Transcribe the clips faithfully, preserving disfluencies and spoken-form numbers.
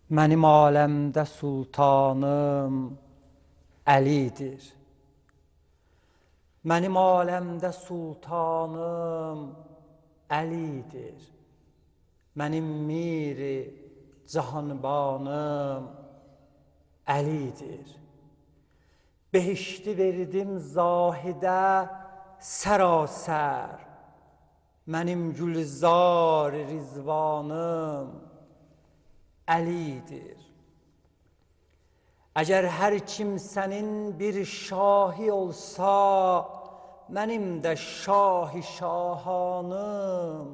Mənim aləmdə sultanım Əlidir. Mənim aləmdə sultanım Əlidir. Mənim miri cahanbanım Əlidir. Behişti verdim zahidə sərasər. Mənim gülzar rizvanım Əlidir. Əgər hər kimsənin bir şahi olsa, mənim də şahi şahanım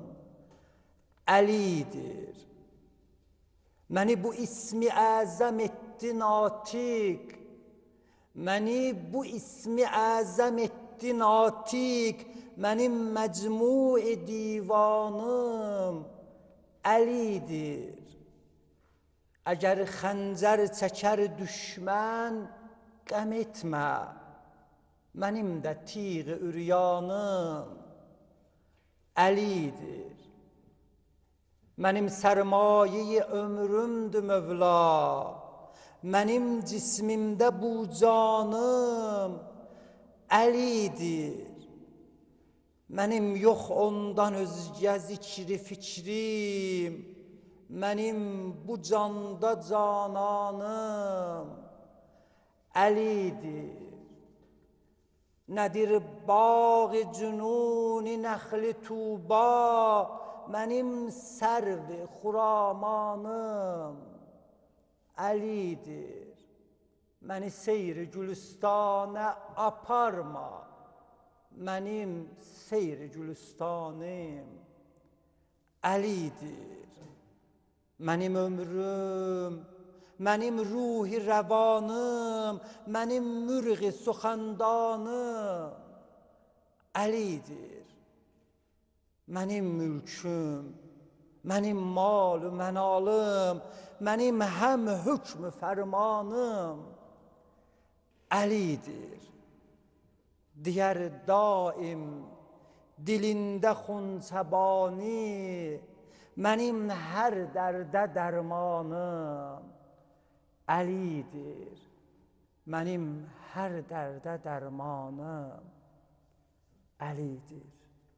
Əlidir. Məni bu ismi əzəm etdi natiq, məni bu ismi əzəm etdi natiq, mənim məcmu-i divanım Əlidir. Əgər xəncər çəkər düşmən, qəm etmə, mənim də tiğ-i üryanım Əlidir. Mənim sərmaye-i ömrümdür Mövla, mənim cismimdə bu canım Əlidir. Mənim yox ondan özgə zikri fikrim, mənim bu canda cananım Əlidir. Nədir bağı cünuni nəxli tuba, mənim sərv-i xuramanım Əlidir. Məni seyr-i gülüstanə aparma, mənim seyr-i gülüstanım Əlidir. Mənim ömrüm, mənim ruhi rəvanım, mənim mürği suxandanım Əlidir. Mənim mülküm, mənim mal-ı mənalım, mənim həm hökm-ü fərmanım Əlidir. Deyər daim dilində xunçəbani, mənim hər dərdə dərmanım Əlidir. Mənim hər dərdə dərmanım Əlidir.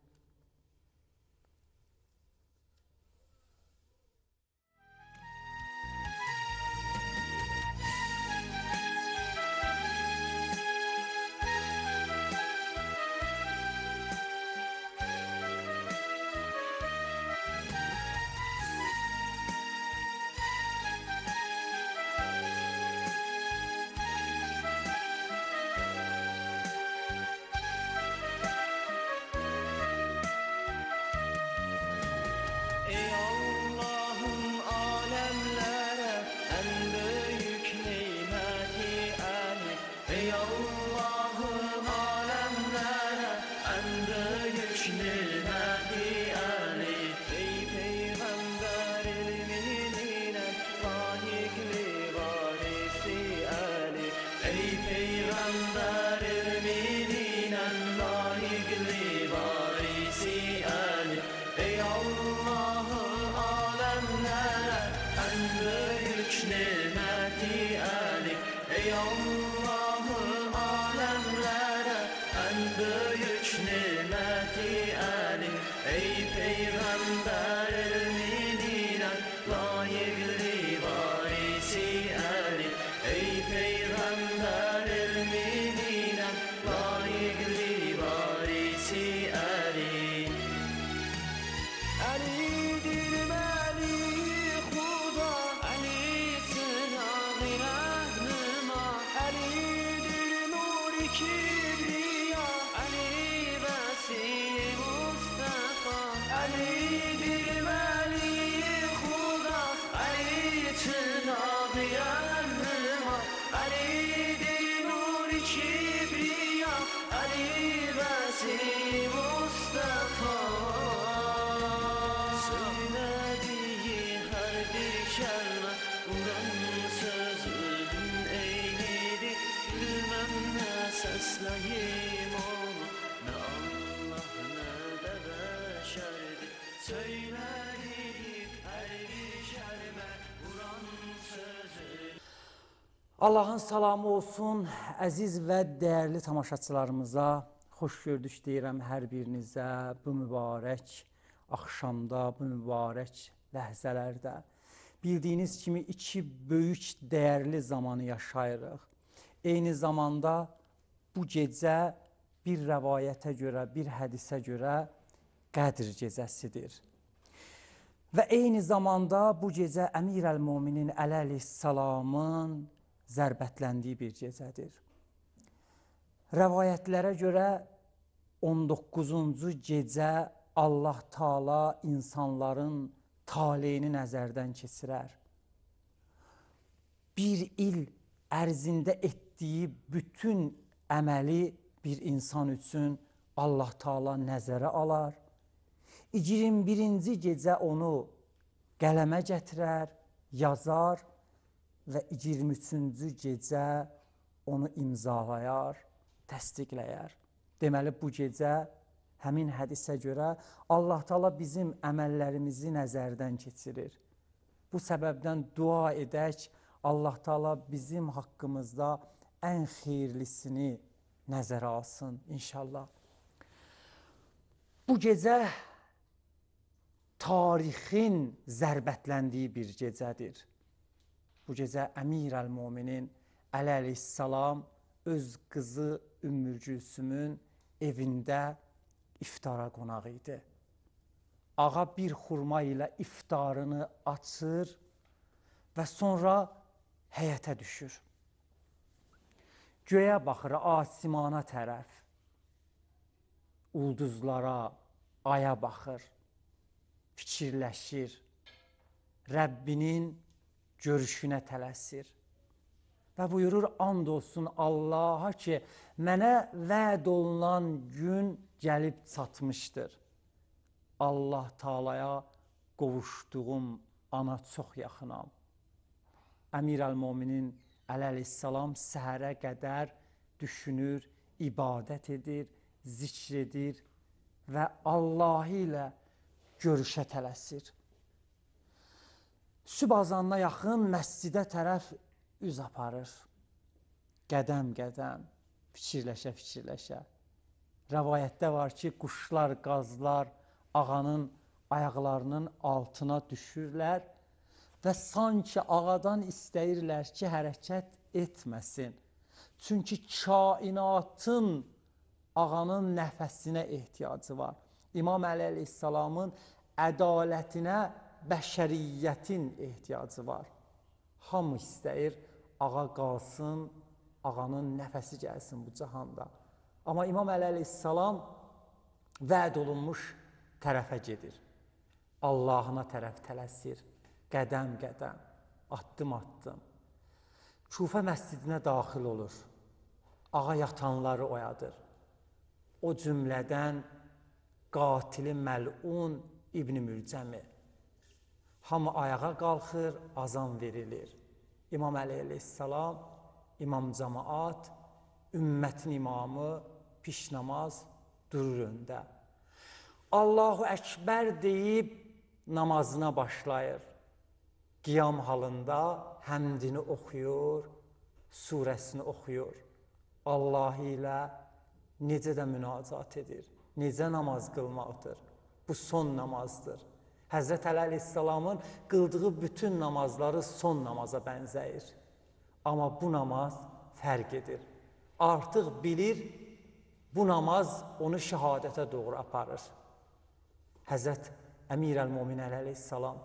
Səsləyim onu, nə Allah, nə də bəşərdir. Söylədik hər bir kəlmə Quran Allahın salamı olsun, əziz və dəyərli tamaşaçılarımıza. Xoş gördük deyirəm hər birinizə bu mübarək axşamda, bu mübarək ləhzələrdə. Bildiyiniz kimi iki böyük dəyərli zamanı yaşayırıq. Eyni zamanda bu gecə bir rəvayətə görə, bir hədisə görə Qədr gecəsidir. Və eyni zamanda bu gecə Əmir-əl-Müminin Əli əleyhissalamın zərbətləndiyi bir gecədir. Rəvayətlərə görə on doqquzuncu gecə Allah Taala insanların taleyini nəzərdən keçirər. Bir il ərzində etdiyi bütün əməli bir insan üçün Allah Taala nəzərə alar. iyirmi birinci gecə onu qələmə gətirər, yazar və iyirmi üçüncü gecə onu imzalayar, təsdiqləyər. Deməli, bu gecə həmin hədisə görə Allah Taala bizim əməllərimizi nəzərdən keçirir. Bu səbəbdən dua edək, Allah Taala bizim haqqımızda ən xeyirlisini nəzərə alsın inşallah. Bu gecə tarixin zərbətləndiyi bir gecədir. Bu gecə Əmir-əl-Müminin Əli əleyhissalam öz qızı Ümmü Gülsümün evində iftara qonaq idi. Ağa bir xurma ilə iftarını açır və sonra həyətə düşür. Göyə baxır, asimana tərəf, ulduzlara, aya baxır, fikirləşir, Rəbbinin görüşünə tələsir. Və buyurur, and olsun Allaha ki, mənə vəd olunan gün gəlib çatmışdır. Allah Taalaya qovuşduğum ana çox yaxınam. Əmir-əl-Müminin Əli əleyhissalam səhərə qədər düşünür, ibadət edir, zikr edir və Allah ilə görüşə tələsir. Sübh azanına yaxın məscidə tərəf üz aparır. Qədəm-qədəm, fikirləşə-fikirləşə. Rəvayətdə var ki, quşlar, qazlar ağanın ayaqlarının altına düşürlər və sanki ağadan istəyirlər ki, hərəkət etməsin. Çünki kainatın ağanın nəfəsinə ehtiyacı var. İmam Əli əleyhissalamın ədalətinə bəşəriyyətin ehtiyacı var. Hamı istəyir, ağa qalsın, ağanın nəfəsi gəlsin bu cahanda. Amma İmam Əli əleyhissalam vəd olunmuş tərəfə gedir. Allahına tərəf tələsir, qədəm-qədəm, addım-addım. Kufə məscidinə daxil olur. Ağa yatanları oyadır. O cümlədən qatili məlun İbn-i Mülcəmi. Hamı ayağa qalxır, azan verilir. İmam Əli əleyhissalam, İmam cəmaat, ümmətin imamı, piş namaz durur öndə. Allahu Əkbər deyib namazına başlayır. Qiyam halında həmdini oxuyur, surəsini oxuyur. Allah ilə necə də münacat edir, necə namaz qılmaqdır. Bu son namazdır. Həzrət Əli əleyhissalamın qıldığı bütün namazları son namaza bənzəyir. Amma bu namaz fərq edir. Artıq bilir, bu namaz onu şəhadətə doğru aparır. Həzrət Əmir-əl-Müminin Əli əleyhissalam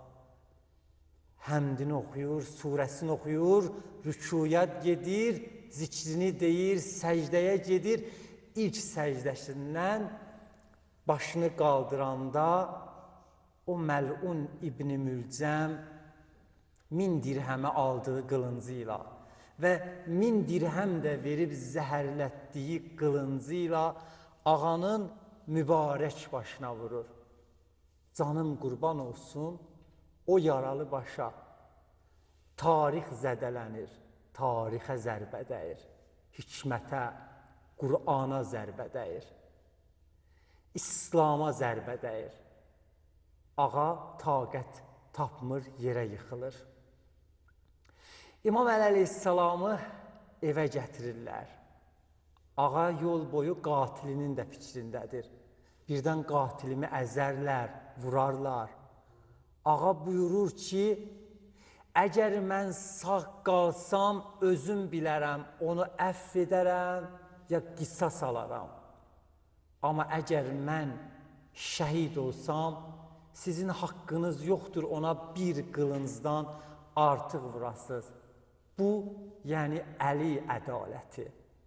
həmdini oxuyur, surəsini oxuyur, rükuya gedir, zikrini deyir, səcdəyə gedir. İlk səcdəsindən başını qaldıranda o məlun İbn-i Mülcəm min dirhəmə aldığı qılıncı ilə və min dirhəm də verib zəhərlətdiyi qılıncı ilə ağanın mübarək başına vurur. Canım qurban olsun o yaralı başa. Tarix zədələnir, tarixə zərbə dəyir, hikmətə, Qur'ana zərbə dəyir, İslama zərbə dəyir. Ağa taqət tapmır, yerə yıxılır. İmam Əli əleyhissalamı evə gətirirlər. Ağa yol boyu qatilinin də fikrindədir. Birdən qatilimi əzərlər, vurarlar. Ağa buyurur ki, əgər mən sağ qalsam, özüm bilərəm, onu əfv edərəm, ya qisas alaram. Amma əgər mən şəhid olsam, sizin haqqınız yoxdur ona bir qılıncdan artıq vurasınız. Bu, yəni Əli ədaləti.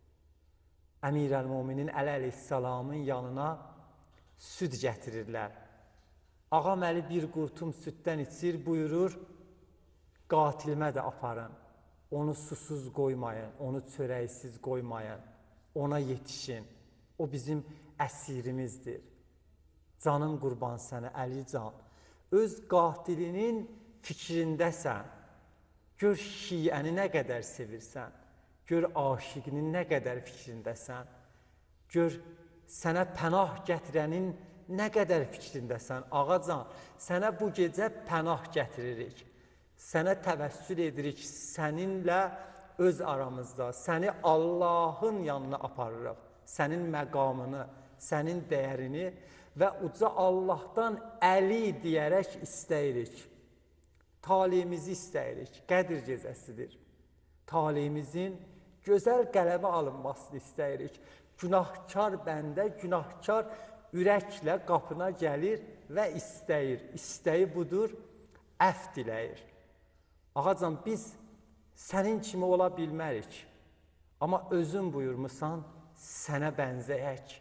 Əmir əl-Müminin Əli əleyhissalamın yanına süd gətirirlər. Ağam Əli bir qurtum süddən içir, buyurur, qatilimə də aparın. Onu susuz qoymayın, onu çörəksiz qoymayın, ona yetişin. O bizim əsirimizdir. Canım qurban sənə, Əli can. Öz qatilinin fikrindəsən. Gör şiəni nə qədər sevirsən. Gör aşiqini nə qədər fikrindəsən. Gör sənə pənah gətirənin nə qədər fikrindəsən. Ağacan, sənə bu gecə pənah gətiririk. Sənə təvəssül edirik səninlə öz aramızda. Səni Allahın yanına aparırıq. Sənin məqamını, sənin dəyərini və uca Allahdan Əli deyərək istəyirik. Talihimizi istəyirik. Qədir gecəsidir. Talihimizin gözəl qələbə alınmasını istəyirik. Günahkar bəndə, günahkar ürəklə qapına gəlir və istəyir. İstəyi budur, əfv diləyir. Ağacan, biz sənin kimi ola bilmərik. Amma özün buyurmusan, sənə bənzəyək.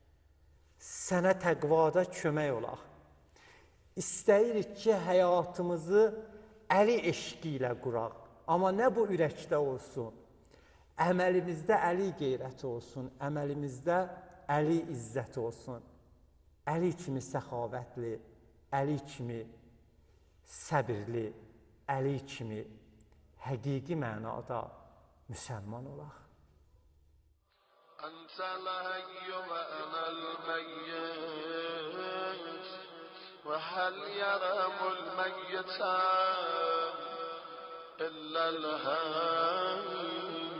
Sənə təqvada kömək olaq. İstəyirik ki, həyatımızı Əli eşqi ilə quraq. Amma nə bu ürəkdə olsun? Əməlimizdə Əli qeyrəti olsun, əməlimizdə Əli izzəti olsun. Əli kimi səxavətli, Əli kimi səbirli, Əli kimi həqiqi mənada müsəlman olaq. أنت الحي وأنا الميت وهل يرم الميت إلا الحي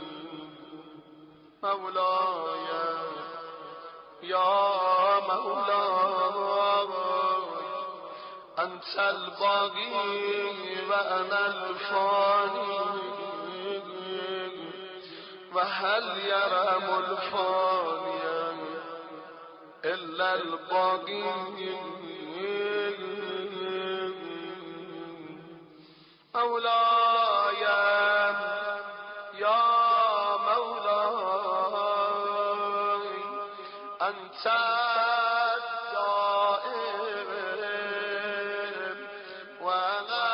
مولاي يا مولاي أنت الباقي وأنا الفاني وهل يرم الفاني إلا الباقي مولاي يا مولاي أنت الدائم وأنا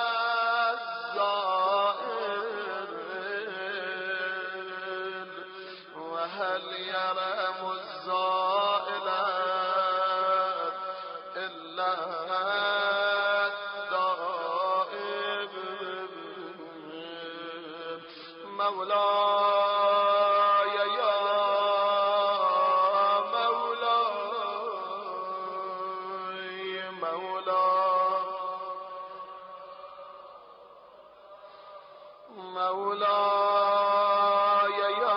الزائر وهل يرم الزائل إلا الدائم مولاي يا مولاي مولاي مولاي يا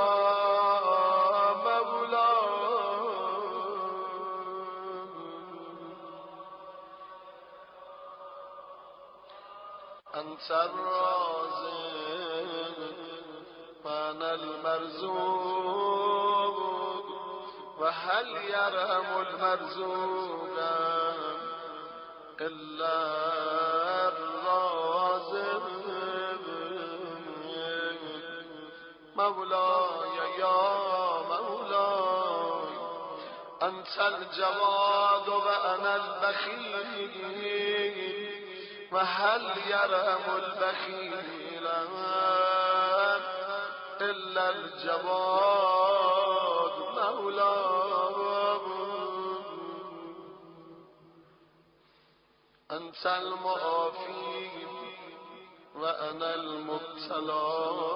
أنت الرازق وأنا المرزوق وهل يرم المرزوق إلا الرازق مولاي يا مولاي أنت الجواد وأنا البخيل وهل يرم البخيل إلا الجواد مولاي أنت المعافي وأنا المبتلى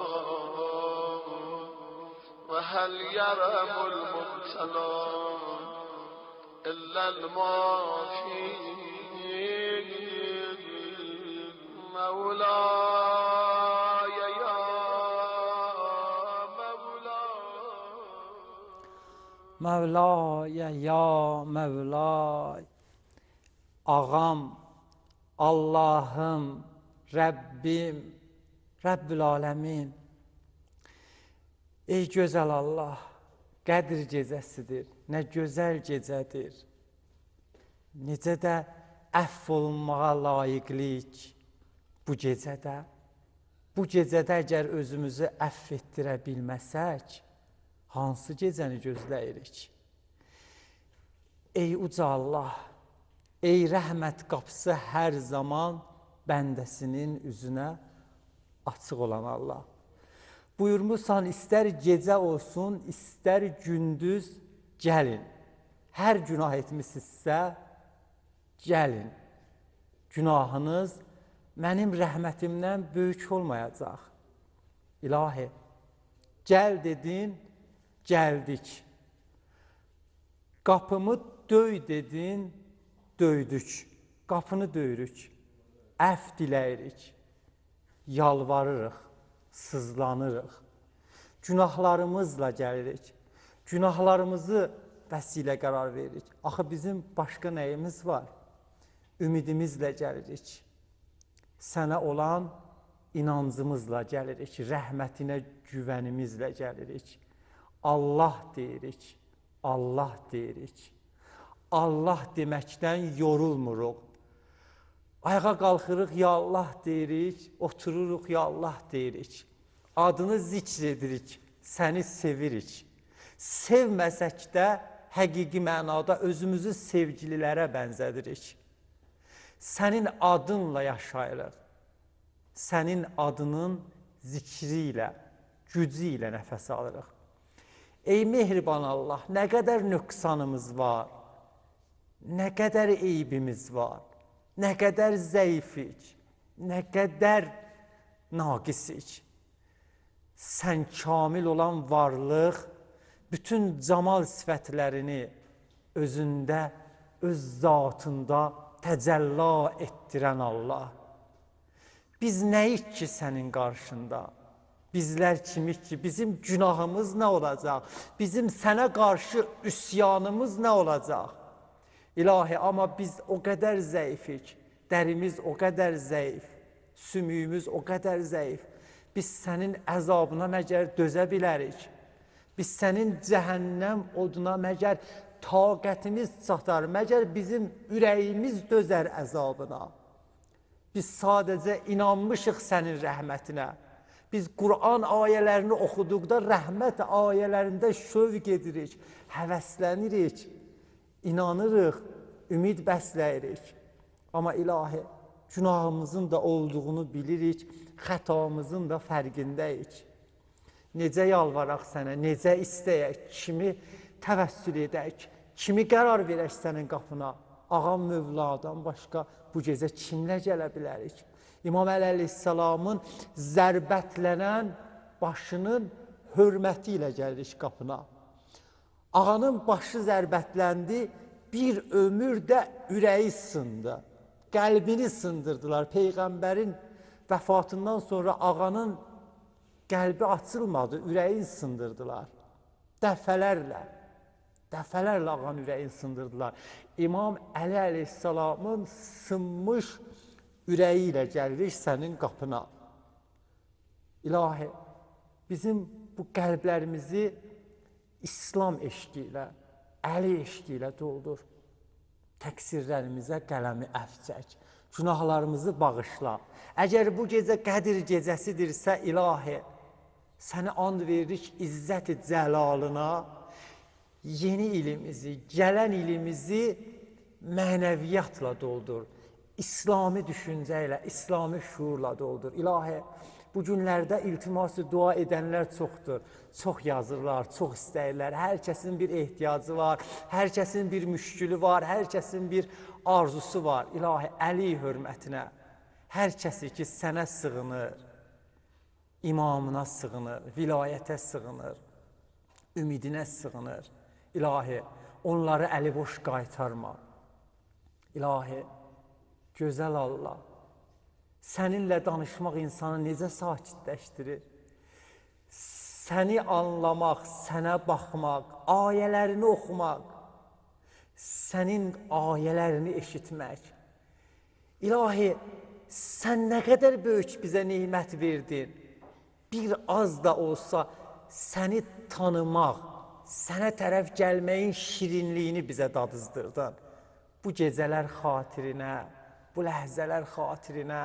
وهل يرم المبتلى إلا المعافي مولاي Mevlaya ya Mevlay. Ağam, Allahım, Rəbbim, Rəbbül aləmin. Ey gözəl Allah, Qədir gecəsidir, nə gözəl gecədir. Necə də əfv olunmağa layiqlik bu gecədə. Bu gecədə əgər özümüzü əfv etdirə bilməsək, hansı gecəni gözləyirik? Ey uca Allah, ey rəhmət qapısı hər zaman bəndəsinin üzünə açıq olan Allah. Buyurmuşsan, istər gecə olsun, istər gündüz gəlin. Hər günah etmişsinizsə, gəlin. Günahınız mənim rəhmətimdən böyük olmayacaq. İlahi, gəl dedin, gəldik. Qapımı döy dedin, döydük. Qapını döyürük, əfv diləyirik, yalvarırıq, sızlanırıq. Günahlarımızla gəlirik, günahlarımızı vəsilə qərar veririk. Axı bizim başqa nəyimiz var? Ümidimizlə gəlirik, sənə olan inancımızla gəlirik, rəhmətinə güvənimizlə gəlirik. Allah deyirik, Allah deyirik. Allah deməkdən yorulmuruq. Ayağa qalxırıq, ya Allah deyirik, otururuq, ya Allah deyirik. Adını zikr edirik, səni sevirik. Sevməsək də həqiqi mənada özümüzü sevgililərə bənzədirik. Sənin adınla yaşayırıq. Sənin adının zikri ilə, gücü ilə nəfəs alırıq. Ey mehriban Allah, nə qədər nöqsanımız var, nə qədər eybimiz var, nə qədər zəifik, nə qədər naqisik. Sən kamil olan varlıq, bütün camal sifətlərini özündə, öz zatında təcəlla etdirən Allah. Biz nəyik ki sənin qarşında? Bizlər kimik ki? Bizim günahımız nə olacaq? Bizim sənə qarşı üsyanımız nə olacaq? İlahi, amma biz o qədər zəifik, dərimiz o qədər zəif, sümüyümüz o qədər zəif. Biz sənin əzabına məgər dözə bilərik. Biz sənin cəhənnəm oduna məgər taqətimiz çatar, məgər bizim ürəyimiz dözər əzabına. Biz sadəcə inanmışıq sənin rəhmətinə. Biz Qur'an ayələrini oxuduqda rəhmət ayələrində şövq edirik, həvəslənirik, inanırıq, ümid bəsləyirik. Amma ilahi, günahımızın da olduğunu bilirik, xətamızın da fərqindəyik. Necə yalvaraq sənə, necə istəyək, kimi təvəssül edək, kimi qərar verək sənin qapına. Ağam Mövladan başqa bu gecə kimlə gələ bilərik? İmam Əli əleyhissalamın zərbətlənən başının hörməti ilə gəlirik qapına. Ağanın başı zərbətləndi, bir ömür də ürəyi sındı. Qəlbini sındırdılar. Peyğəmbərin vəfatından sonra ağanın qəlbi açılmadı, ürəyi sındırdılar. Dəfələrlə, dəfələrlə ağanın ürəyini sındırdılar. İmam Əli əleyhissalamın sınmış ürəyi ilə gəlirik sənin qapına. İlahi, bizim bu qəlblərimizi İslam eşqi ilə, Əli eşqi ilə doldur. Təqsirlərimizə qələmi əfv çək, günahlarımızı bağışla. Əgər bu gecə Qədir gecəsidirsə, ilahi, səni and veririk izzət-i cəlalına, yeni ilimizi, gələn ilimizi mənəviyyatla doldur. İslami düşüncə ilə, İslami şuurla doldur. İlahi, bu günlərdə iltiması dua edənlər çoxdur. Çox yazırlar, çox istəyirlər. Hər kəsin bir ehtiyacı var, hər kəsin bir müşkülü var, hər kəsin bir arzusu var. İlahi, Əli hörmətinə, hər kəsi ki sənə sığınır, imamına sığınır, vilayətə sığınır, ümidinə sığınır. İlahi, onları əli boş qaytarma. İlahi, gözəl Allah, səninlə danışmaq insanı necə sakitləşdirir? səni anlamaq, sənə baxmaq, ayələrini oxumaq, sənin ayələrini eşitmək. İlahi, sən nə qədər böyük bizə nimət verdin. Bir az da olsa səni tanımaq, sənə tərəf gəlməyin şirinliyini bizə dadızdırdın. Bu gecələr xatirinə, bu ləhzələr xatirinə,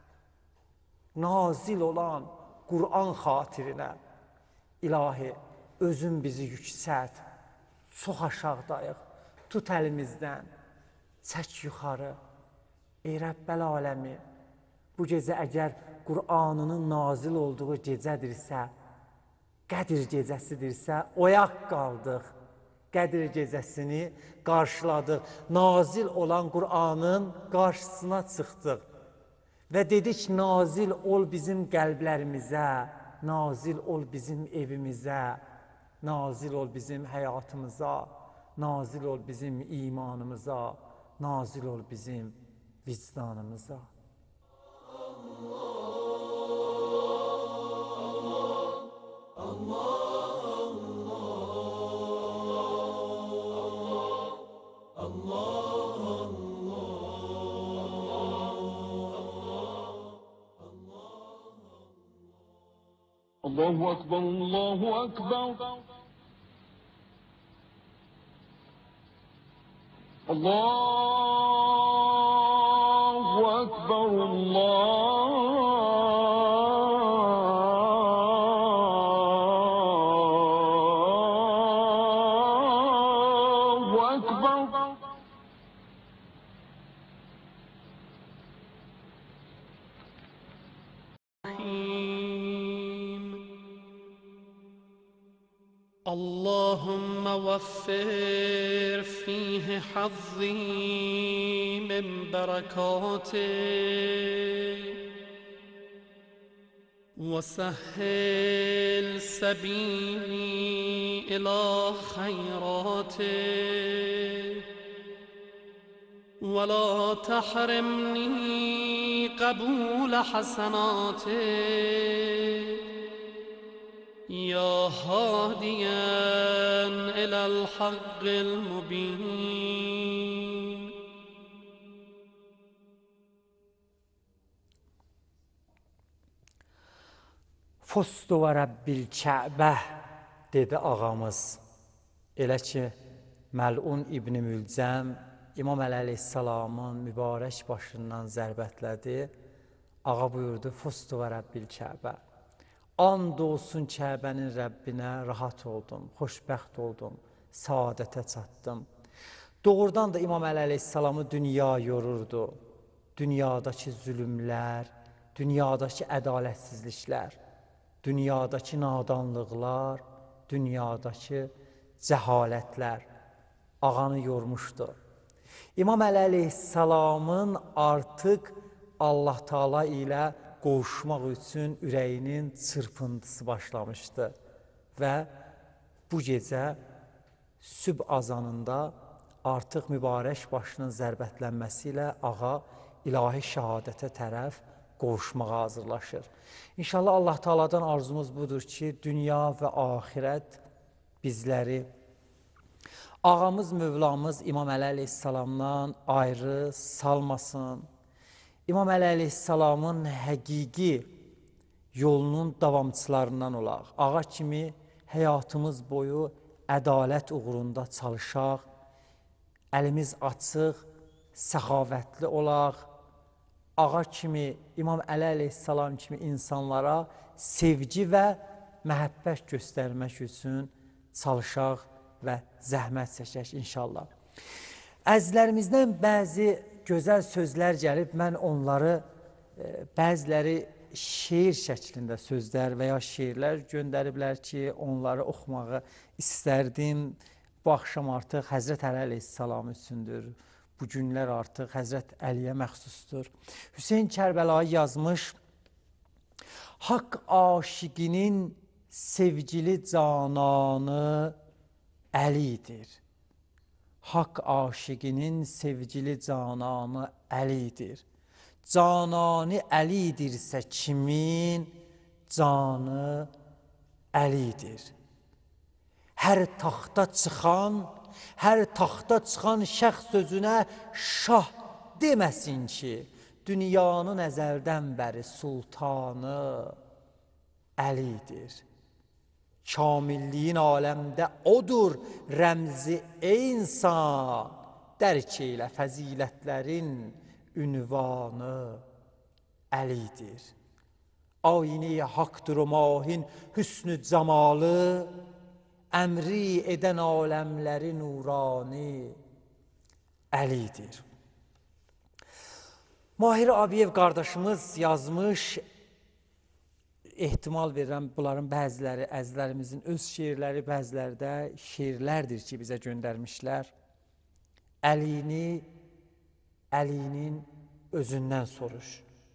nazil olan Qur'an xatirinə, İlahi, özün bizi yüksət, çox aşağıdayıq, tut əlimizdən, çək yuxarı. Ey Rəbbəl aləmi, bu gecə əgər Qur'anının nazil olduğu gecədirsə, Qədir gecəsidirsə, oyaq qaldıq, Qədir gecəsini qarşıladıq, nazil olan Qur'anın qarşısına çıxdıq və dedik, nazil ol bizim qəlblərimizə, nazil ol bizim evimizə, nazil ol bizim həyatımıza, nazil ol bizim imanımıza, nazil ol bizim vicdanımıza. Allahu Ekber, Allahu Ekber. Allahu Ekber, Allahu Ekber. اللهم وفر فيه حظي من بركاته وسهل سبيلي إلى خيراته ولا تحرمني قبول حسناته يا هاديا إلى الحق المبين. Fustu və Rəbbil Kəbə, dedi ağamız. Elə ki, Məlun İbn-i Mülcəm İmam Əli əleyhissalamın mübarək başından zərbətlədi. Ağa buyurdu, Fustu və Rəbbil Kəbə. And olsun Kəbənin Rəbbinə, rahat oldum, xoşbəxt oldum, saadətə çatdım. Doğrudan da İmam Əli əleyhissalamı dünya yorurdu. Dünyadakı zülümlər, dünyadakı ədalətsizliklər, dünyadakı nadanlıqlar, dünyadakı cəhalətlər ağanı yormuşdu. İmam Əli əleyhissalamın artıq Allah Taala ilə qovuşmaq üçün ürəyinin çırpıntısı başlamışdı və bu gecə sübh azanında artıq mübarək başının zərbətlənməsi ilə ağa ilahi şəhadətə tərəf qovuşmağa hazırlaşır. İnşallah Allah Taala'dan arzumuz budur ki, dünya və axirət bizləri ağamız, Mövlamız İmam Əli əleyhissalamdan ayrı salmasın. İmam Əli əleyhissalamın həqiqi yolunun davamçılarından olaq. Ağa kimi həyatımız boyu ədalət uğrunda çalışaq, əlimiz açıq, səxavətli olaq. Ağa kimi, İmam Əli əleyhissalam kimi insanlara sevgi və məhəbbət göstərmək üçün çalışaq və zəhmət çəkək inşallah. Əzizlərimizdən bəzi gözəl sözlər gəlib, mən onları, e, bəziləri şeir şəklində sözlər və ya şeirlər göndəriblər ki, onları oxumağı istərdim. Bu axşam artıq Həzrət Əli əleyhissalam üçündür. Bu günlər artıq Həzrət Əliyə məxsusdur. Hüseyn Kərbəlayı yazmış, Haqq aşiqinin sevgili cananı Əlidir. Haqq aşiqinin sevgili cananı Əlidir. Cananı Əlidirsə kimin canı Əlidir. Hər taxta çıxan, hər taxta çıxan şəxs sözünə şah deməsin ki, dünyanın əzəldən bəri sultanı Əlidir. Kamilliyin aləmdə odur rəmzi ey insan, dərk eylə fəzilətlərin ünvanı Əlidir. Ayini haqdır o mahin hüsnü camalı, əmri edən aləmləri nurani Əlidir. Mahir Abiyev qardaşımız yazmış, ehtimal verirəm, bunların bəziləri, əzizlərimizin öz şeirləri, bəziləri də şeirlərdir ki, bizə göndərmişlər. Əlini, əlinin özündən soruş.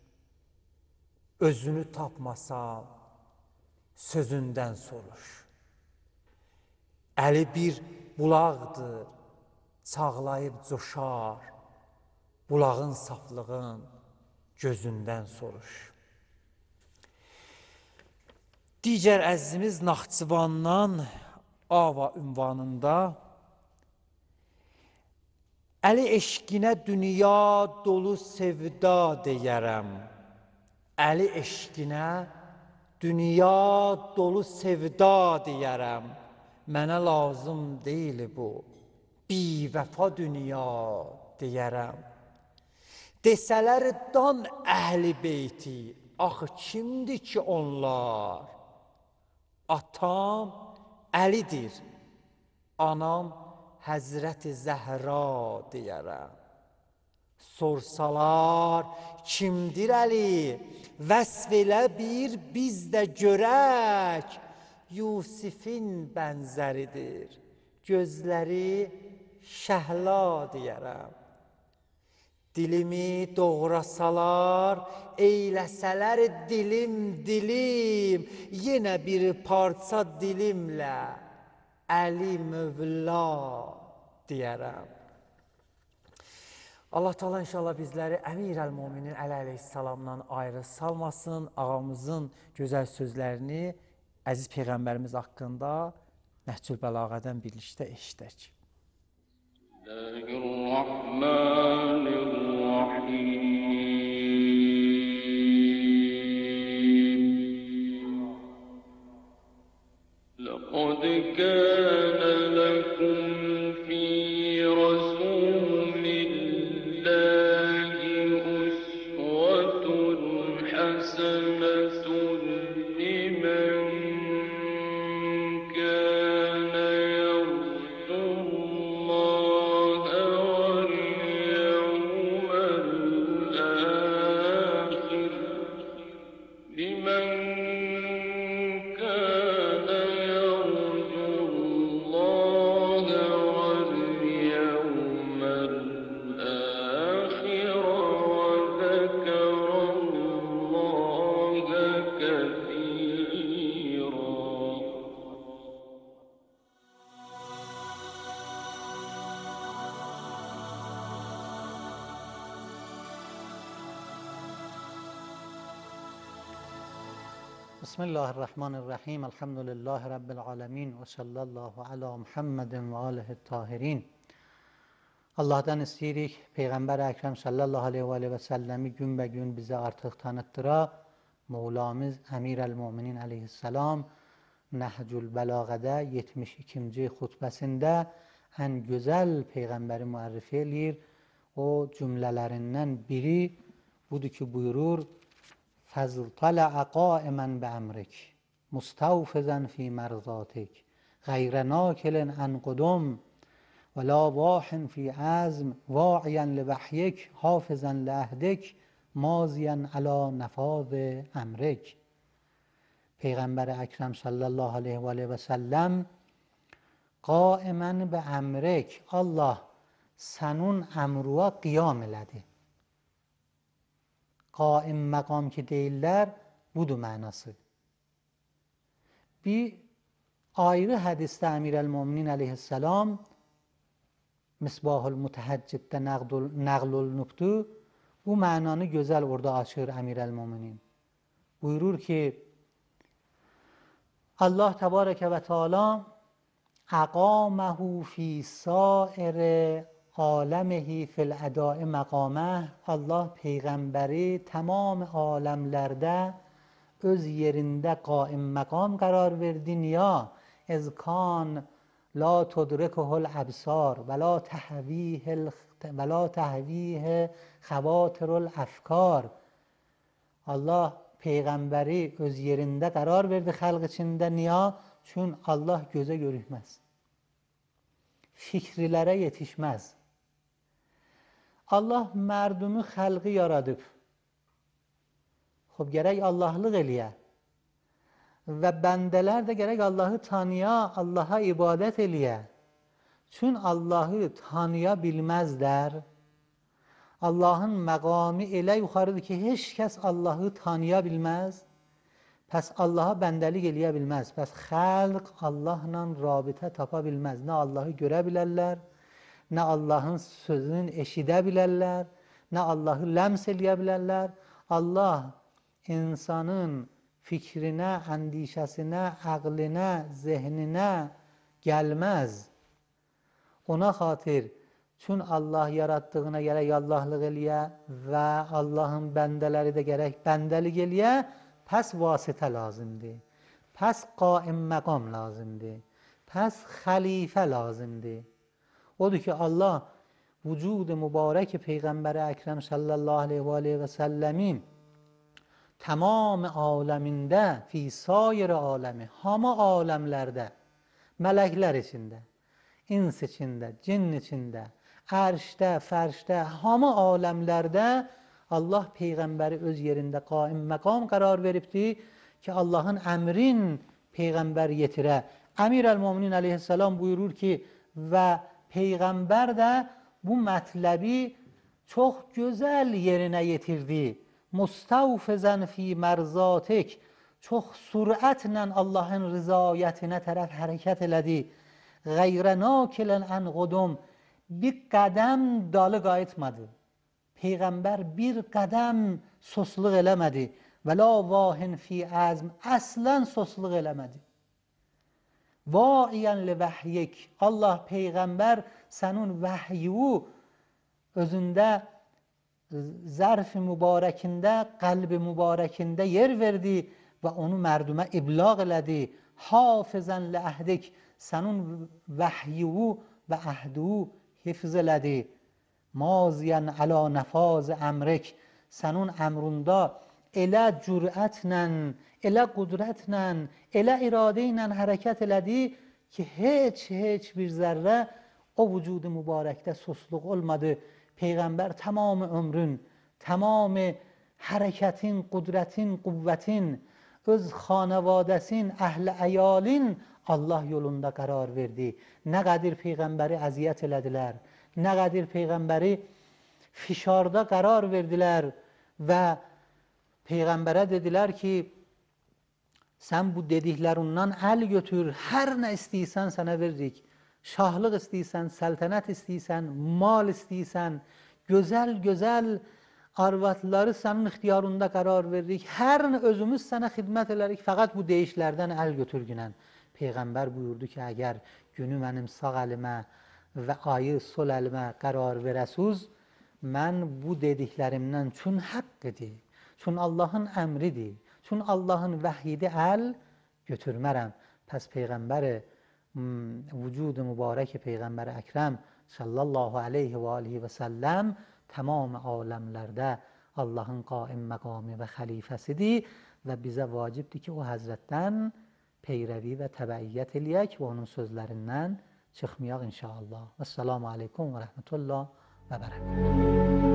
Özünü tapmasan, sözündən soruş. Əli bir bulaqdır, çağlayıb coşar, bulağın saflığın gözündən soruş. Digər əzizimiz Naxçıvandan Ava ünvanında Əli eşqinə dünya dolu sevda deyərəm. Əli eşqinə dünya dolu sevda deyərəm. Mənə lazım deyil bu, bivəfa dünya deyərəm. Desələr dan əhli beyti, axı kimdir ki onlar? Atam Əlidir, anam Həzrəti Zəhra deyərəm. Sorsalar kimdir Əli, vəsf elə bir biz də görək. Yusifin bənzəridir, gözləri şəhla deyərəm. Dilimi doğrasalar, eyləsələr dilim dilim, yenə bir parça dilimlə Əli Mövla deyərəm. Allah Teala inşallah bizləri Əmir əl-Müminin Əli əleyhissalamdan ayrı salmasın. Ağamızın gözəl sözlərini əziz Peyğəmbərimiz haqqında Nəhcül Bəlağədən birlikdə eşidək. لقد كان لكم في رسول الله أسوة حسنة لمن كان يرجو الله واليوم الآخر لمن Bismillahirrahmanirrahim. Elhamdülillahi Rabbil alemin. Ve sallallahu ala Muhammedin ve alihi tahirin. Allah'tan isteyirik Peygamber Ekrem sallallahu aleyhi ve sellemi gün be gün bize artık tanıttıra. Mevlamız Emir el-Müminin aleyhisselam Nehcül Belaga'da yetmiş ikinci hutbesinde en güzel peygamberi muarrif eləyir. O cümlelerinden biri budur ki buyurur: فَزْطَلَعَ قَائِمًا بِأَمْرِكِ مُسْتَوْفِزًا فِي مَرْضَاتِكِ غَيْرَ نَاكِلٍ عَنْ قُدُمٍ وَلَا وَاحٍ فِي عَزْمٍ وَاعِيًا لِوَحْيِكِ حَافِظًا لَعَهْدِكِ مَاضِيًا عَلَى نَفَاذِ أَمْرِكِ. Peygamber Ekrem sallallahu aleyhi ve sellem قَائِمًا بِأَمْرِكِ Allah sənun əmruğa qiyam elədi. Qaim məqam ki deyirlər, budur mənası. Bir ayrı hədisdə Əmir əl-Müminin aleyhisselam Misbahul Mutəhəcciddə nəqlul nubdu bu mənanı gözəl orada açır Əmir əl-Müminin. Buyurur ki الله تبارک و تعالی اقامه فی سائر عالمه فی الاداء مقامه. Allah Peygamberi tamam alemlerde öz yerinde qaim maqam qarar verdi. Niya? Ez kan la tudrikuhul absar ve la tahvihil ve la tahvih xawatirul afkar. Allah Peygamberi öz yerinde qarar verdi xalq içində. Niya? Çün Allah göze görünmez. Fikirlərə yetişməz. Allah mərdümü xəlqi yaradıb. Xob, gərək Allahlıq eləyə. Və bəndələr də gərək Allahı tanıya, Allaha ibadət eləyə. Çün Allahı tanıya bilməzlər. Allahın məqamı elə yuxarıdır ki, heç kəs Allahı tanıya bilməz. Pəs Allaha bəndəlik eləyə bilməz. Pəs xəlq Allahla rabitə tapa bilməz. Nə Allahı görə bilərlər, nə Allahın sözünü eşidə bilərlər, nə Allahı ləms eləyə bilərlər. Allah insanın fikrinə, əndişəsinə, əqlinə, zehninə gəlməz. Ona xatir, çün Allah yaratdığına gərək Allahlıq eləyə və Allahın bəndələri də gərək bəndəlik eləyə. Pəs vasitə lazımdır, pəs qaim məqam lazımdır, pəs xəlifə lazımdır. Odur ki, Allah vücud mübarək Peyğəmbər Əkrəm sallallahu aleyhi və aleyhi və səlləmin tamam aləmində, fi sair aləmi, hamı aləmlərdə, mələklər içində, ins içində, cin içində, ərşdə, fərşdə, hamı aləmlərdə Allah Peyğəmbəri öz yerində qaim məqam qərar veribdir ki, Allahın əmrin Peyğəmbər yetirə. Əmir əl-Müminin əleyhissalam buyurur ki, və Peyğəmbər də bu mətləbi çox gözəl yerinə yetirdi. Mustavfizən fi mərzatik, çox sürətlə Allahın rızayətinə tərəf hərəkət elədi. Qeyrə nakilən ən qudum, bir qədəm dalı qayıtmadı. Peyğəmbər bir qədəm sosluq eləmədi. Və la vahin fi əzm, əslən sosluq eləmədi. Vaiyən li vəhyik, Allah Peyğəmbər sənin vəhyu özündə zərf mübarəkində, qəlbi mübarəkində yer verdi və onu mərdümə iblağ elədi. Hafizən li əhdik, sənin vəhyu və əhdu hifz elədi. Maziyən əla nəfaz əmrik, sənin əmrunda elə cürətlə, elə qudrətlə, elə iradə ilə hərəkət elədi ki, heç, heç bir zərrə o vücudu mübarəkdə susluq olmadı. Peyğəmbər tamamı ömrün, tamamı hərəkətin, qudrətin, qüvvətin, öz xanavadəsin, əhl-i əyalin Allah yolunda qərar verdi. Nə qədir Peyğəmbəri əziyyət elədilər, nə qədir Peyğəmbəri fişarda qərar verdilər və Peyğəmbərə dedilər ki, sən bu dediklərindən əl götür, hər nə istəyirsən sənə veririk. Şahlıq istəyirsən, səltənət istəyirsən, mal istəyirsən, gözəl-gözəl arvadları sənin ixtiyarında qərar veririk. Hər nə özümüz sənə xidmət elərik, fəqət bu deyişlərdən əl götürgünən. Peyğəmbər buyurdu ki, əgər günü mənim sağ əlimə və ayı sol əlimə qərar verəsiz, mən bu dediklərimdən çün həqqıdır, çün Allahın əmridir, çün Allahın vəhidi əl götürmərəm. Pəs Peyğəmbəri, vücudu mübarək Peyğəmbər Əkrəm sallallahu aleyhi və aleyhi və səlləm tamam aləmlərdə Allahın qaim məqami və xəlifəsidir və bizə vacibdir ki, o həzrətdən peyrəvi və təbəiyyət eləyək və onun sözlərindən çıxmayaq inşallah. Əssalamu aleykum və rəhmətullah və bərəkət.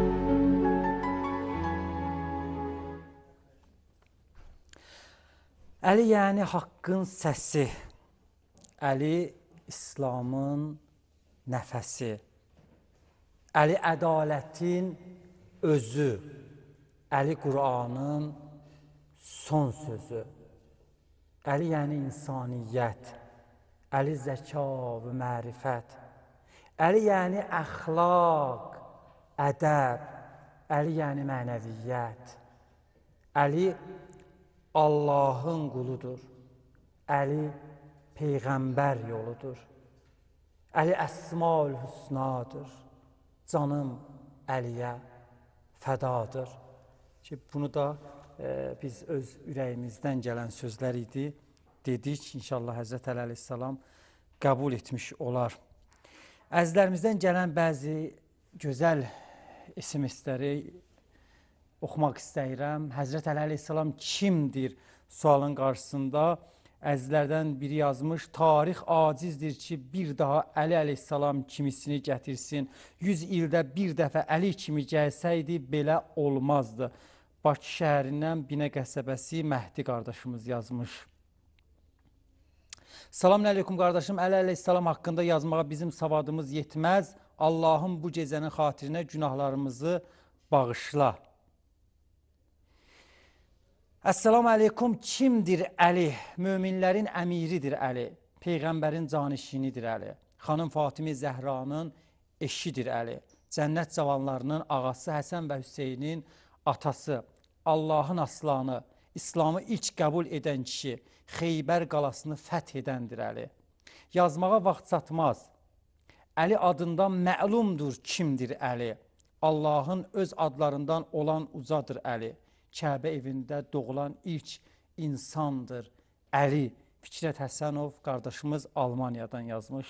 Əli yəni haqqın səsi, Əli İslamın nəfəsi, Əli ədalətin özü, Əli Qur'anın son sözü, Əli yəni insaniyyət, Əli zəka və mərifət, Əli yəni əxlaq, ədəb, Əli yəni mənəviyyət, Əli Allahın quludur, Əli Peyğəmbər yoludur. Əli Əsmaül Hüsnadır. Canım Əliyə fədadır. Ki, bunu da e, biz öz ürəyimizdən gələn sözlər idi, dedik. İnşallah Həzrət Əli əleyhissalam qəbul etmiş olar. Əzizlərimizdən gələn bəzi gözəl S M S-ləri oxumaq istəyirəm. Həzrət Əli əleyhissalam kimdir sualın qarşısında? Əzizlərdən biri yazmış, tarix acizdir ki, bir daha Əli əleyhissalam kimisini gətirsin. yüz ildə bir dəfə Əli kimi gəlsəydi, belə olmazdı. Bakı şəhərindən Binə qəsəbəsi Məhdi qardaşımız yazmış. Salam əleykum qardaşım, Əli əleyhissalam haqqında yazmağa bizim savadımız yetməz. Allahın bu gecənin xatirinə günahlarımızı bağışla. Əssalamu aleykum, kimdir Əli? Möminlərin əmiridir Əli. Peyğəmbərin canişinidir Əli. Xanım Fatimi Zəhranın eşidir Əli. Cənnət cavanlarının ağası Həsən və Hüseynin atası. Allahın aslanı, İslamı ilk qəbul edən kişi, Xeybər qalasını fəth edəndir Əli. Yazmağa vaxt çatmaz. Əli adından məlumdur kimdir Əli. Allahın öz adlarından olan ucadır Əli. Kəbə evində doğulan ilk insandır Əli. Fikrət Həsənov qardaşımız Almaniyadan yazmış.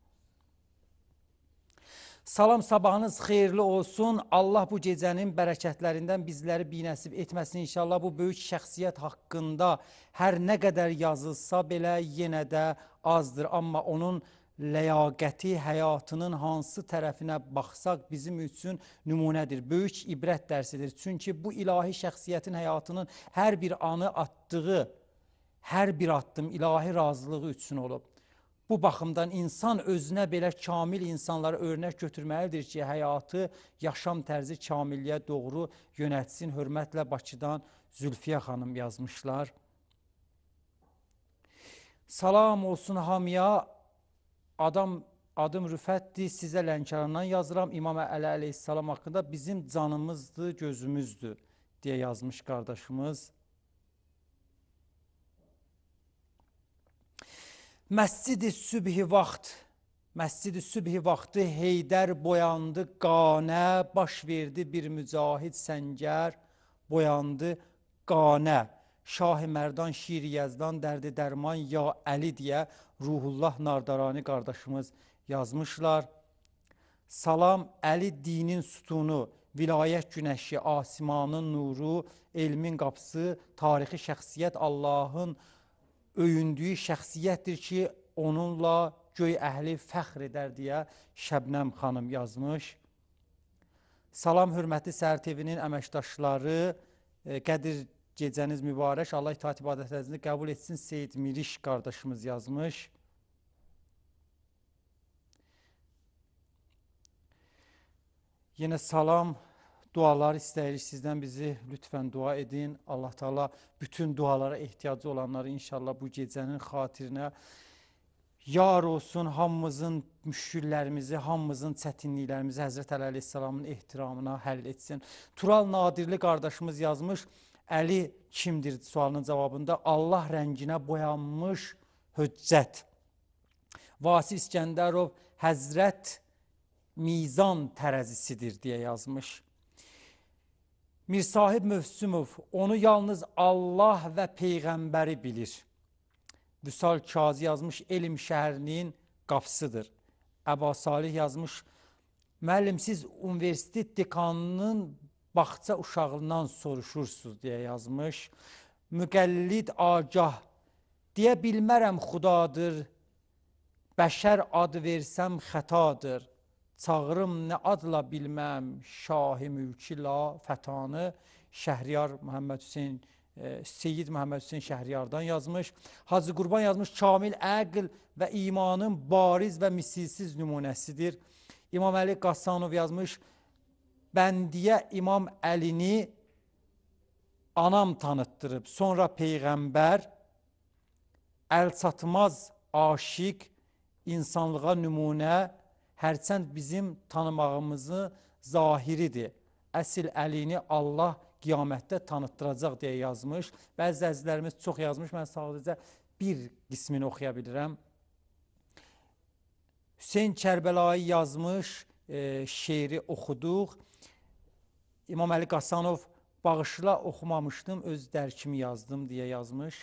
Salam, sabahınız xeyirli olsun. Allah bu gecənin bərəkətlərindən bizləri binəsib etməsin inşallah. Bu böyük şəxsiyyət haqqında hər nə qədər yazılsa belə yenə də azdır. Amma onun ləyaqəti, həyatının hansı tərəfinə baxsaq bizim üçün nümunədir, böyük ibrət dərsidir. Çünki bu ilahi şəxsiyyətin həyatının hər bir anı atdığı, hər bir addım ilahi razılığı üçün olub. Bu baxımdan insan özünə belə kamil insanlara örnək götürməlidir ki, həyatı, yaşam tərzi kamilliyə doğru yönətsin. Hörmətlə Bakıdan Zülfiyə xanım yazmışlar. Salam olsun hamıya. Adam, adım Rüfətdir, sizə Lənkərandan yazıram. İmam Əli əleyhissalam haqqında bizim canımızdır, gözümüzdür, deyə yazmış qardaşımız. Məscid-i Sübhi vaxt, Məscid-i Sübhi vaxtı Heydər boyandı qanə, baş verdi bir mücahid səngər, boyandı qanə. Şah-ı Mərdan, Şir Yəzdan, Dərdi Dərman, Ya Əli deyə Ruhullah Nardarani qardaşımız yazmışlar. Salam, Əli dinin sütunu, vilayət günəşi, asimanın nuru, elmin qapısı, tarixi şəxsiyyət, Allahın öyündüyü şəxsiyyətdir ki, onunla göy əhli fəxr edər deyə Şəbnəm xanım yazmış. Salam, hörmətli Səhər T V-nin əməkdaşları, Qədir gecəniz mübarək, Allah itaat ibadətlərinizi qəbul etsin, Seyid Miriş qardaşımız yazmış. Yenə salam, dualar istəyirik sizdən, bizi lütfən dua edin. Allah Teala bütün dualara ehtiyacı olanları inşallah bu gecənin xatirinə yar olsun, hamımızın müşküllərimizi, hamımızın çətinliklərimizi Həzrət Əli əleyhissalamın ehtiramına həll etsin. Tural Nadirli qardaşımız yazmış, Əli kimdir sualının cavabında? Allah rənginə boyanmış höccət. Vasif İskəndərov Həzrət mizan tərəzisidir deyə yazmış. Mirsahib Mövsümov, onu yalnız Allah və Peyğəmbəri bilir. Vüsal Kazi yazmış, elm şəhərinin qapısıdır. Əba Salih yazmış, müəllim siz universitet dekanının bağça uşağından soruşursunuz deyə yazmış. Müqəllid Agah, deyə bilmərəm xudadır, bəşər adı versəm xətadır. Çağırım nə adla bilməm, şahi mülki la fətanı. Şəhriyar Məhəmməd Hüseyin, e, Seyyid Məhəmməd Hüseyin Şəhriyardan yazmış. Hacı Qurban yazmış, kamil əql və imanın bariz və misilsiz nümunəsidir. İmam Əli Qassanov yazmış, bəndiyə İmam Əlini anam tanıtdırıb, sonra Peyğəmbər, əl çatmaz aşiq, insanlığa nümunə, hərçənd bizim tanımağımızı zahiridir. Əsil Əlini Allah qiyamətdə tanıtdıracaq deyə yazmış. Bəzi əzizlərimiz çox yazmış, mən sadəcə bir qismini oxuya bilirəm. Hüseyn Kərbəlayı yazmış e, şeiri oxuduq. İmam Əli Qasanov bağışla oxumamışdım, öz dərkimi yazdım deyə yazmış.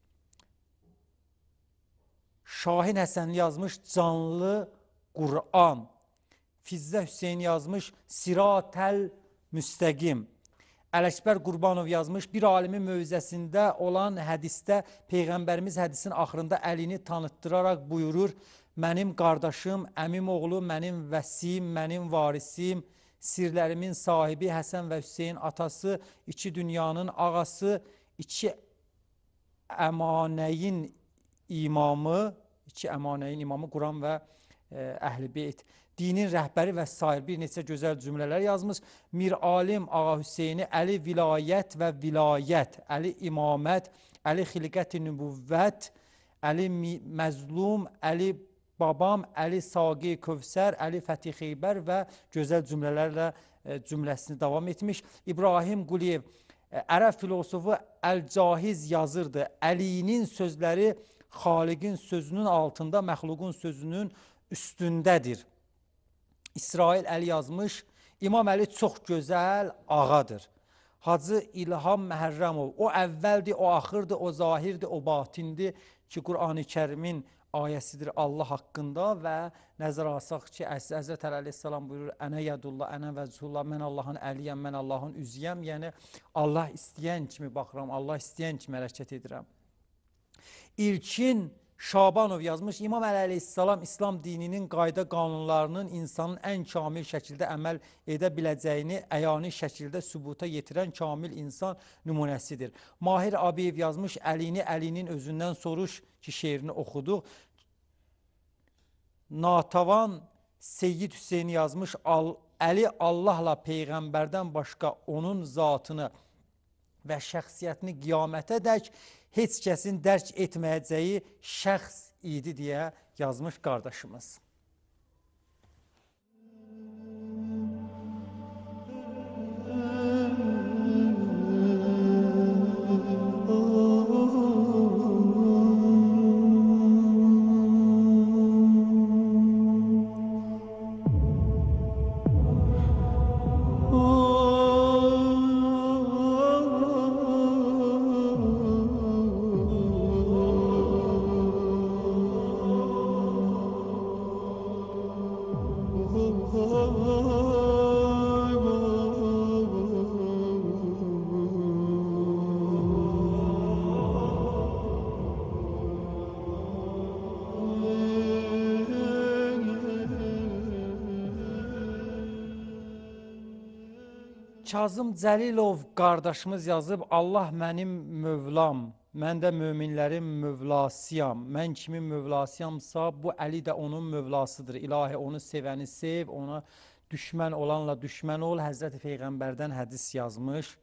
Şahin Həsənli yazmış Canlı Qur'an. Fizzə Hüseyn yazmış Siratəl Müstəqim. Ələkbər Qurbanov yazmış bir alimin mövzəsində olan hədisdə Peyğəmbərimiz hədisin axırında əlini tanıtdıraraq buyurur: mənim qardaşım, əmim oğlu, mənim vəsim, mənim varisim, sirlərimin sahibi Həsən və Hüseyn atası, iki dünyanın ağası, iki əmanəyin imamı, iki əmanəyin imamı Quran və e, Əhl-i Beyt, dinin rəhbəri və sair bir neçə gözəl cümlələr yazmış. Mir Alim Ağa Hüseyni Əli vilayət və vilayət, Əli imamət, Əli xilqət-i nübüvvət, Əli məzlum, Əli babam, Əli Saqi Kövsər, Əli Fəti Xeybər və gözəl cümlələrlə e, cümləsini davam etmiş. İbrahim Quliyev, e, ərəb filosofu Əl-Cahiz yazırdı. Əlinin sözləri Xaliqin sözünün altında, məxluqun sözünün üstündədir. İsrail Əli yazmış, İmam Əli çox gözəl ağadır. Hacı İlham Məhərrəmov, o əvvəldir, o axırdır, o zahirdir, o batindir ki, Qur'an-ı Kərimin ayəsidir Allah haqqında və nəzər alsaq ki, Həzrət Əli əleyhissalam buyurur, ənə yədullah, ənə vəchullah, mən Allahın əliyəm, mən Allahın üzüyəm, yəni Allah istəyən kimi baxıram, Allah istəyən kimi hərəkət edirəm. İlkin Şabanov yazmış, İmam Əli əleyhissalam İslam dininin qayda qanunlarının insanın ən kamil şəkildə əməl edə biləcəyini əyani şəkildə sübuta yetirən kamil insan nümunəsidir. Mahir Abiyev yazmış, Əlini Əlinin özündən soruş ki, şeirini oxuduq. Natavan Seyyid Hüseyin yazmış, Əli Allahla Peyğəmbərdən başqa onun zatını və şəxsiyyətini qiyamətədək heç kəsin dərk etməyəcəyi şəxs idi deyə yazmış qardaşımız. Kazım Cəlilov qardaşımız yazıb, Allah mənim mövlam, mən də möminlərin mövlasıyam. Mən kimin mövlasıyamsa, bu Əli də onun mövlasıdır. İlahi, onu sevəni sev, ona düşmən olanla düşmən ol. Həzrəti Peyğəmbərdən hədis yazmış.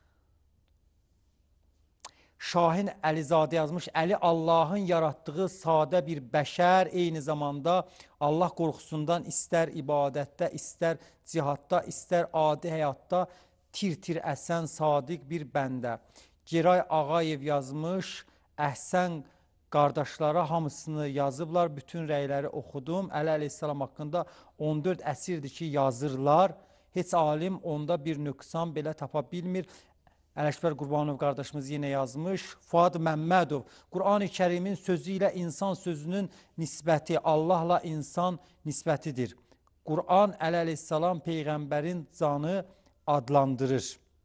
Şahin Əlizadə yazmış, Əli Allahın yaratdığı sadə bir bəşər, eyni zamanda Allah qorxusundan istər ibadətdə, istər cihadda, istər adi həyatda tir-tir əsən sadiq bir bəndə. Giray Ağayev yazmış, əhsən qardaşlara hamısını yazıblar, bütün rəyləri oxudum. Əli əleyhissalam haqqında on dörd əsrdir ki, yazırlar. Heç alim onda bir nöqsan belə tapa bilmir. Ələkbər Qurbanov qardaşımız yenə yazmış. Fuad Məmmədov, Qur'an-ı Kərimin sözü ilə insan sözünün nisbəti Allahla insan nisbətidir. Qur'an Əli əleyhissalam Peyğəmbərin canı adlandırır.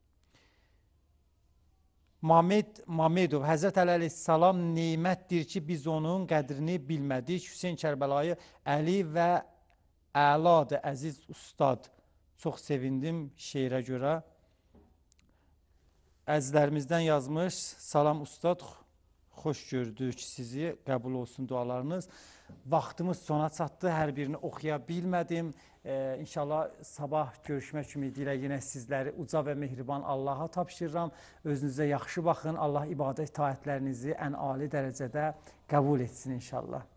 Mamed Mamedov, Həzrət Əli əleyhissalam neymətdir ki, biz onun qədrini bilmədik. Hüseyn Kərbəlayı Əli və Əladır, əziz ustad. Çox sevindim şeirə görə. Əzizlərimizdən yazmış, salam ustad, xoş gördük sizi, qəbul olsun dualarınız. Vaxtımız sona çatdı, hər birini oxuya bilmədim. Ee, İnşallah sabah görüşmək ümidi ilə yenə sizləri uca və mehriban Allaha tapşırıram. Özünüzə yaxşı baxın, Allah ibadət itaətlərinizi ən ali dərəcədə qəbul etsin inşallah.